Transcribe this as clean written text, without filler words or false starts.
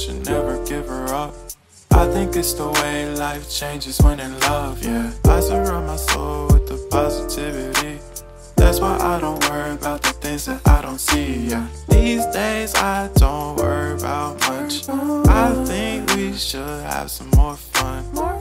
should never give her up. I think it's the way life changes when in love, yeah. I surround my soul with the positivity. That's why I don't worry about the things that I don't see, yeah. These days I don't worry about much. I think we should have some more fun.